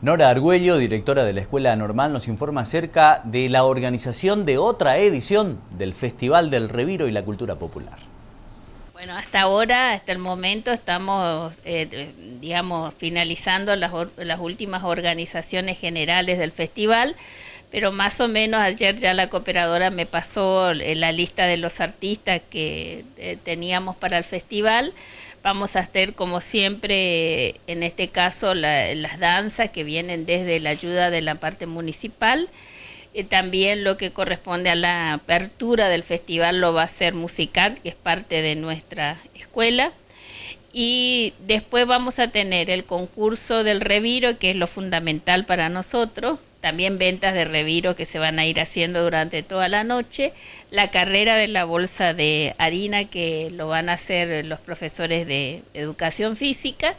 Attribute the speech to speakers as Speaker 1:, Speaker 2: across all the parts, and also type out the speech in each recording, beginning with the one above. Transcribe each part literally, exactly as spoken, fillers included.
Speaker 1: Nora Argüello, directora de la Escuela Normal, nos informa acerca de la organización de otra edición del Festival del Reviro y la Cultura Popular.
Speaker 2: Bueno, hasta ahora, hasta el momento, estamos, eh, digamos, finalizando las, las últimas organizaciones generales del festival, pero más o menos ayer ya la cooperadora me pasó la lista de los artistas que eh, teníamos para el festival. Vamos a hacer, como siempre, en este caso, la, las danzas que vienen desde la ayuda de la parte municipal. Eh, también lo que corresponde a la apertura del festival lo va a ser musical, que es parte de nuestra escuela. Y después vamos a tener el concurso del reviro, que es lo fundamental para nosotros. También ventas de reviro que se van a ir haciendo durante toda la noche. La carrera de la bolsa de harina, que lo van a hacer los profesores de educación física.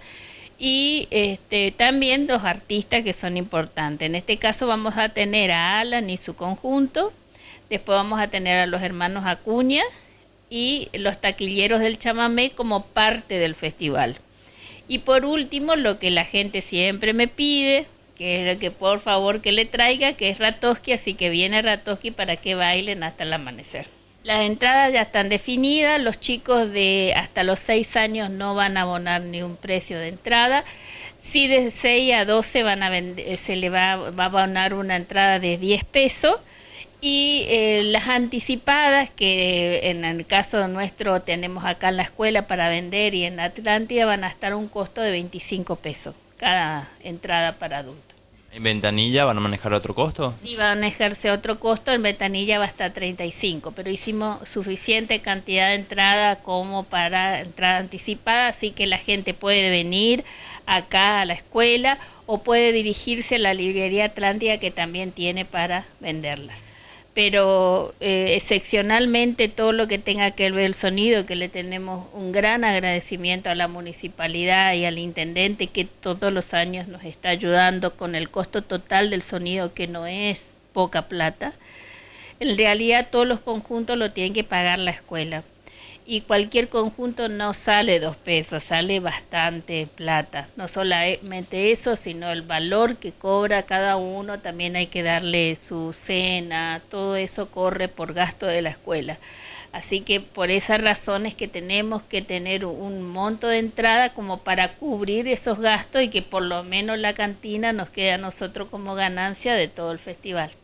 Speaker 2: Y este, también dos artistas que son importantes. En este caso vamos a tener a Alan y su conjunto. Después vamos a tener a los hermanos Acuña y los taquilleros del chamamé como parte del festival. Y por último, lo que la gente siempre me pide, que es que por favor que le traiga, que es Ratoski, así que viene Ratoski para que bailen hasta el amanecer. Las entradas ya están definidas, los chicos de hasta los seis años no van a abonar ni un precio de entrada. Si de seis a doce van a vender, se le va, va a abonar una entrada de diez pesos. Y eh, las anticipadas, que en el caso nuestro tenemos acá en la escuela para vender y en Atlántida, van a estar a un costo de veinticinco pesos cada entrada para adultos.
Speaker 3: ¿En Ventanilla van a manejar otro costo?
Speaker 2: Sí, va a manejarse otro costo, en Ventanilla va a estar treinta y cinco, pero hicimos suficiente cantidad de entrada como para entrada anticipada, así que la gente puede venir acá a la escuela o puede dirigirse a la librería Atlántida, que también tiene para venderlas. Pero eh, excepcionalmente todo lo que tenga que ver el sonido, que le tenemos un gran agradecimiento a la municipalidad y al intendente, que todos los años nos está ayudando con el costo total del sonido, que no es poca plata. En realidad todos los conjuntos lo tienen que pagar la escuela. Y cualquier conjunto no sale dos pesos, sale bastante plata. No solamente eso, sino el valor que cobra cada uno, también hay que darle su cena, todo eso corre por gasto de la escuela. Así que por esas razones que tenemos que tener un monto de entrada como para cubrir esos gastos y que por lo menos la cantina nos quede a nosotros como ganancia de todo el festival.